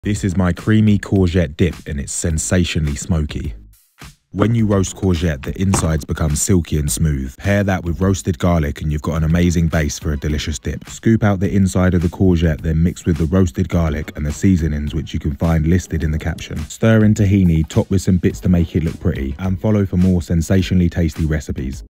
This is my creamy courgette dip and it's sensationally smoky. When you roast courgette, the insides become silky and smooth. Pair that with roasted garlic and you've got an amazing base for a delicious dip. Scoop out the inside of the courgette, then mix with the roasted garlic and the seasonings which you can find listed in the caption. Stir in tahini, top with some bits to make it look pretty, and follow for more sensationally tasty recipes.